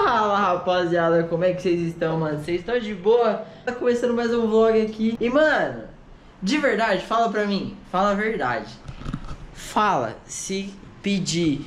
Fala, rapaziada, como é que vocês estão, mano? Vocês estão de boa? Tá começando mais um vlog aqui. E, mano, de verdade, fala pra mim. Fala a verdade. Fala, se pedir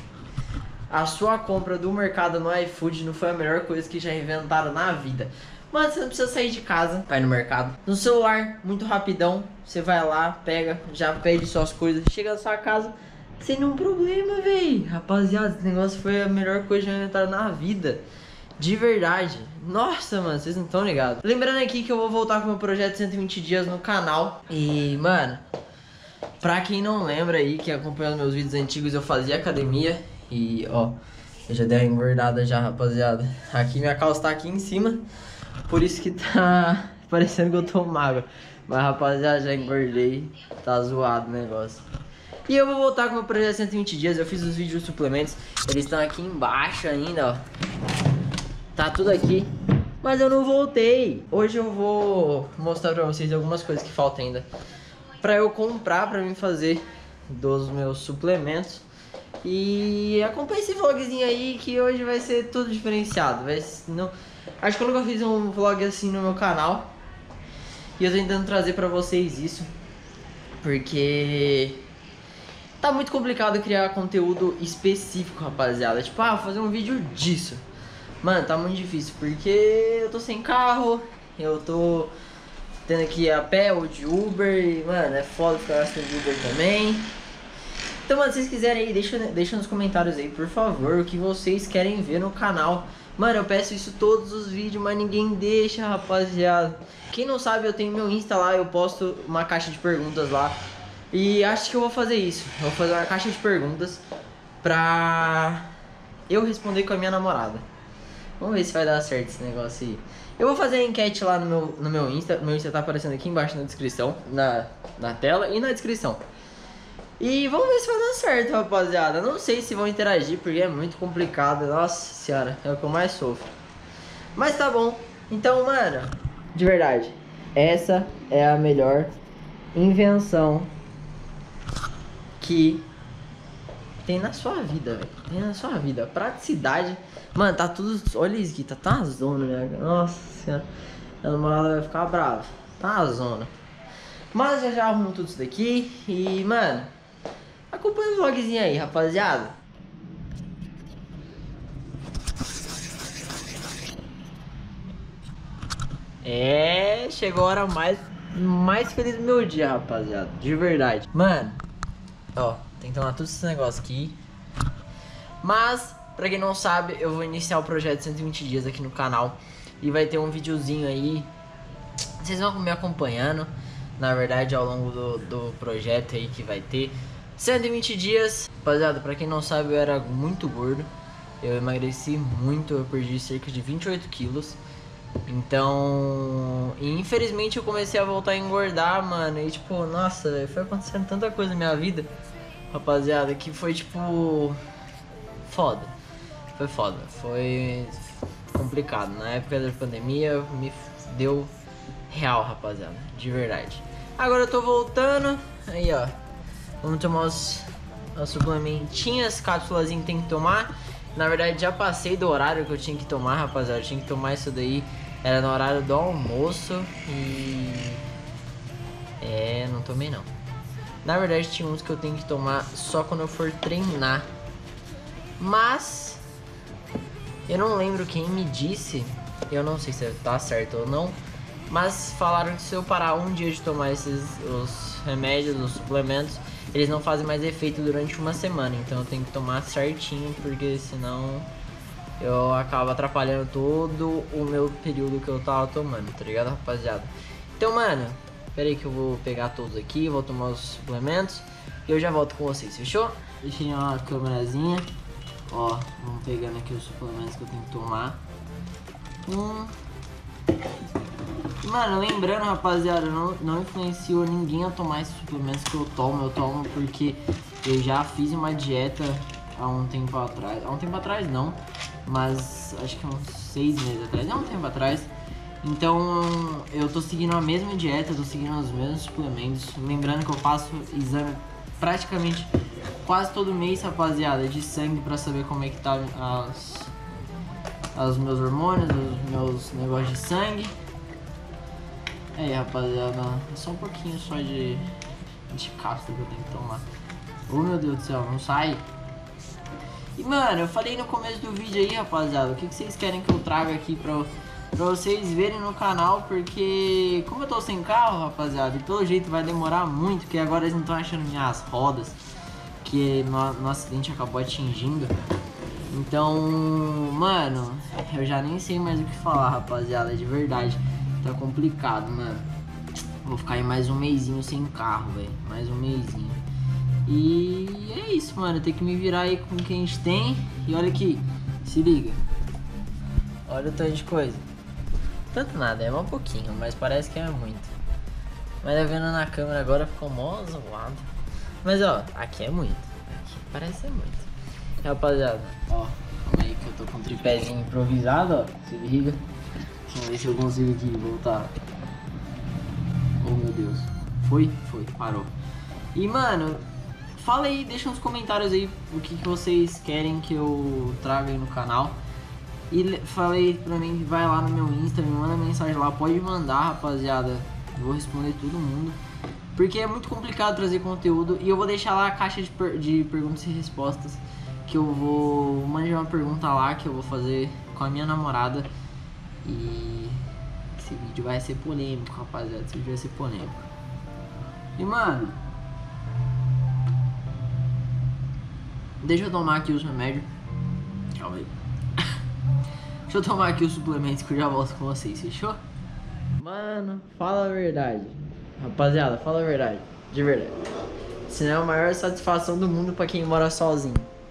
a sua compra do mercado no iFood não foi a melhor coisa que já inventaram na vida. Mano, você não precisa sair de casa, vai no mercado. No celular, muito rapidão. Você vai lá, pega, já pede suas coisas, chega na sua casa sem nenhum problema, véi. Rapaziada, esse negócio foi a melhor coisa que já inventaram na vida. De verdade. Nossa, mano, vocês não estão ligados. Lembrando aqui que eu vou voltar com o meu projeto 120 dias no canal. E, mano, pra quem não lembra aí, que acompanha os meus vídeos antigos, eu fazia academia. E, ó, eu já dei uma engordada já, rapaziada. Aqui minha calça tá aqui em cima, por isso que tá parecendo que eu tô magro. Mas, rapaziada, já engordei. Tá zoado o negócio. E eu vou voltar com o meu projeto 120 dias. Eu fiz os vídeos suplementos. Eles estão aqui embaixo ainda, ó. Tá tudo aqui. Mas eu não voltei. Hoje eu vou mostrar pra vocês algumas coisas que faltam ainda pra eu comprar, pra mim fazer dos meus suplementos. E acompanha esse vlogzinho aí, que hoje vai ser tudo diferenciado. Não... Acho que eu nunca fiz um vlog assim no meu canal. E eu tô tentando trazer pra vocês isso, porque tá muito complicado criar conteúdo específico, rapaziada. Tipo, vou fazer um vídeo disso. Mano, tá muito difícil, porque eu tô sem carro, eu tô tendo que ir a pé ou de Uber. E, mano, é foda ficar gastando de Uber também. Então, mano, se vocês quiserem aí, deixa nos comentários aí, por favor, o que vocês querem ver no canal. Mano, eu peço isso todos os vídeos, mas ninguém deixa, rapaziada. Quem não sabe, eu tenho meu Insta lá, eu posto uma caixa de perguntas lá. E acho que eu vou fazer isso. Eu vou fazer uma caixa de perguntas pra eu responder com a minha namorada. Vamos ver se vai dar certo esse negócio aí. Eu vou fazer a enquete lá no meu Insta. Meu Insta tá aparecendo aqui embaixo na descrição, na tela e na descrição. E vamos ver se vai dar certo, rapaziada. Não sei se vão interagir, porque é muito complicado. Nossa senhora, é o que eu mais sofro. Mas tá bom. Então, mano, de verdade, essa é a melhor invenção que tem na sua vida, velho. Tem na sua vida. Praticidade. Mano, tá tudo... Olha isso aqui, tá uma zona, né? Nossa senhora. A namorada vai ficar brava. Tá uma zona. Mas já arrumo tudo isso daqui. E, mano, acompanha o vlogzinho aí, rapaziada. Chegou a hora mais feliz do meu dia, rapaziada. De verdade. Mano, ó, tem que tomar tudo esse negócio aqui. Mas, pra quem não sabe, eu vou iniciar o projeto 120 dias aqui no canal. E vai ter um videozinho aí. Vocês vão me acompanhando, na verdade, ao longo do projeto aí que vai ter 120 dias. Rapaziada, pra quem não sabe, eu era muito gordo. Eu emagreci muito, eu perdi cerca de 28 quilos. Então, infelizmente eu comecei a voltar a engordar, mano. E tipo, nossa, foi acontecendo tanta coisa na minha vida, rapaziada, que foi tipo foda. Foi foda, foi complicado. Na época da pandemia me deu real, rapaziada, de verdade. Agora eu tô voltando. Aí, ó, vamos tomar os suplementinhas, cápsulas que tem que tomar. Na verdade já passei do horário que eu tinha que tomar, rapaziada. Eu tinha que tomar isso daí, era no horário do almoço. E não tomei não. Na verdade tinha uns que eu tenho que tomar só quando eu for treinar. Mas eu não lembro quem me disse, eu não sei se tá certo ou não, mas falaram que se eu parar um dia de tomar os remédios, os suplementos, eles não fazem mais efeito durante uma semana. Então eu tenho que tomar certinho, porque senão eu acabo atrapalhando todo o meu período que eu tava tomando, tá ligado, rapaziada? Então, mano, pera aí que eu vou pegar todos aqui, vou tomar os suplementos e eu já volto com vocês, fechou? Deixei uma câmerazinha. Ó, vamos pegando aqui os suplementos que eu tenho que tomar. Mano, lembrando, rapaziada, não influenciou ninguém a tomar esses suplementos que eu tomo porque eu já fiz uma dieta há um tempo atrás. Há um tempo atrás não, mas acho que uns 6 meses atrás, não, um tempo atrás. Então eu tô seguindo a mesma dieta, tô seguindo os mesmos suplementos. Lembrando que eu faço exame praticamente quase todo mês, rapaziada, de sangue, pra saber como é que tá os meus hormônios, os meus negócios de sangue. Aí, rapaziada, é só um pouquinho só de cápsula que eu tenho que tomar. Oh, meu Deus do céu, não sai. E, mano, eu falei no começo do vídeo aí, rapaziada, o que vocês querem que eu traga aqui pra vocês verem no canal, porque como eu tô sem carro, rapaziada, e pelo jeito vai demorar muito, porque agora eles não estão achando minhas rodas, que no acidente acabou atingindo. Então, mano, eu já nem sei mais o que falar, rapaziada, de verdade. Tá complicado, mano. Vou ficar aí mais um mesinho sem carro, velho. Mais um mesinho. E é isso, mano. Tem que me virar aí com o que a gente tem. E olha aqui, se liga. Olha o tanto de coisa. Tanto nada, é um pouquinho, mas parece que é muito. Mas vendo na câmera agora ficou mó zoado. Mas ó, aqui é muito. Aqui parece ser muito. Rapaziada, ó, calma aí que eu tô com um tripézinho improvisado, ó. Se liga. Vamos ver se eu consigo aqui voltar. Oh, meu Deus. Foi, parou. E, mano, fala aí, deixa nos comentários aí o que vocês querem que eu traga aí no canal. E fala aí pra mim, vai lá no meu Insta, me manda mensagem lá, pode mandar, rapaziada. Eu vou responder todo mundo. Porque é muito complicado trazer conteúdo. E eu vou deixar lá a caixa de perguntas e respostas. Que eu vou mandar uma pergunta lá que eu vou fazer com a minha namorada. E esse vídeo vai ser polêmico, rapaziada. Esse vídeo vai ser polêmico. E, mano, deixa eu tomar aqui os remédios. Calma aí. Deixa eu tomar aqui os suplementos que eu já volto com vocês, fechou? Mano, fala a verdade. Rapaziada, fala a verdade. De verdade. Senão é a maior satisfação do mundo pra quem mora sozinho.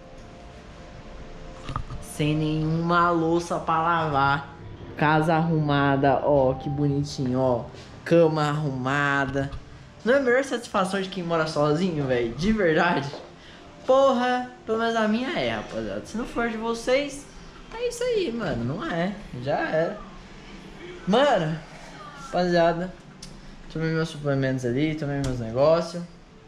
Sem nenhuma louça pra lavar. Casa arrumada, ó, que bonitinho, ó. Cama arrumada. Não é a melhor satisfação de quem mora sozinho, velho? De verdade. Porra, pelo menos a minha é, rapaziada. Se não for de vocês, é isso aí, mano. Não é, já era. Mano, rapaziada, tomei meus suplementos ali, tomei meus negócios.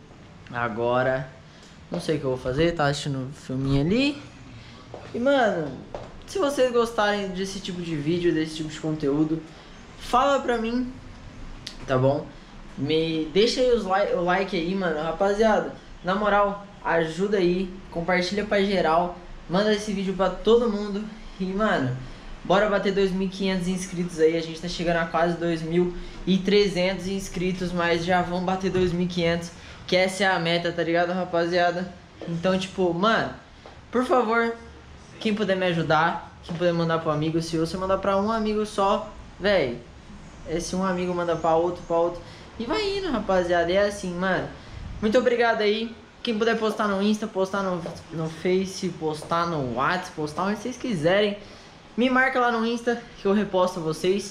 Agora, não sei o que eu vou fazer, tá assistindo um filminho ali. E, mano, se vocês gostarem desse tipo de vídeo, desse tipo de conteúdo, fala pra mim, tá bom? Me deixa aí o like aí, mano. Rapaziada, na moral, ajuda aí, compartilha pra geral, manda esse vídeo pra todo mundo. E, mano, bora bater 2.500 inscritos aí. A gente tá chegando a quase 2.300 inscritos, mas já vão bater 2.500, que essa é a meta, tá ligado, rapaziada? Então, tipo, mano, por favor, quem puder me ajudar, quem puder mandar pro amigo, se você mandar pra um amigo só, velho, esse um amigo manda pra outro, e vai indo, rapaziada. É assim, mano. Muito obrigado aí. Quem puder postar no Insta, postar no Face, postar no WhatsApp, postar onde vocês quiserem, me marca lá no Insta que eu reposto vocês.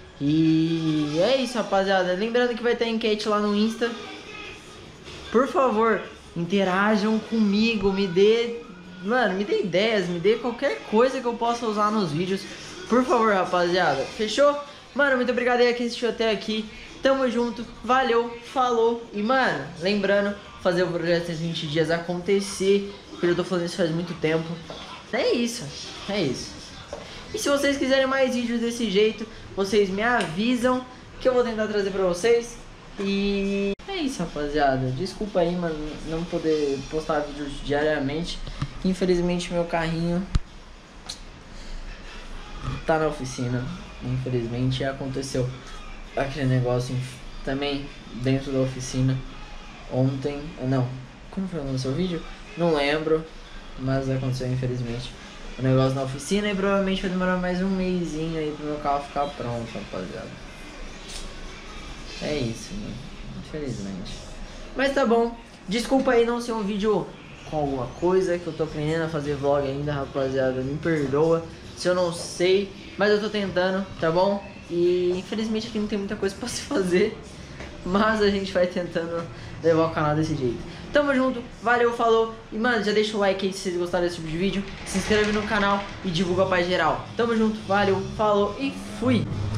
E é isso, rapaziada. Lembrando que vai ter enquete lá no Insta. Por favor, interajam comigo, me dê ideias, me dê qualquer coisa que eu possa usar nos vídeos. Por favor, rapaziada. Fechou? Mano, muito obrigado aí quem assistiu até aqui. Tamo junto, valeu, falou. E, mano, lembrando, fazer o projeto 120 dias acontecer, porque eu tô fazendo isso faz muito tempo. É isso, é isso. E se vocês quiserem mais vídeos desse jeito, vocês me avisam que eu vou tentar trazer pra vocês. E é isso, rapaziada. Desculpa aí, mano, não poder postar vídeos diariamente. Infelizmente meu carrinho tá na oficina. Infelizmente aconteceu aquele negócio também dentro da oficina ontem. Não, como foi o seu vídeo? Não lembro, mas aconteceu infelizmente o negócio na oficina. E provavelmente vai demorar mais um mesinho aí pro meu carro ficar pronto, rapaziada. É isso, mano, infelizmente. Mas tá bom, desculpa aí não ser um vídeo com alguma coisa, que eu tô aprendendo a fazer vlog ainda, rapaziada. Me perdoa se eu não sei, mas eu tô tentando, tá bom? E infelizmente aqui não tem muita coisa pra se fazer, mas a gente vai tentando levar o canal desse jeito. Tamo junto, valeu, falou. E, mano, já deixa o like aí se vocês gostaram desse tipo de vídeo. Se inscreve no canal e divulga pra geral. Tamo junto, valeu, falou e fui!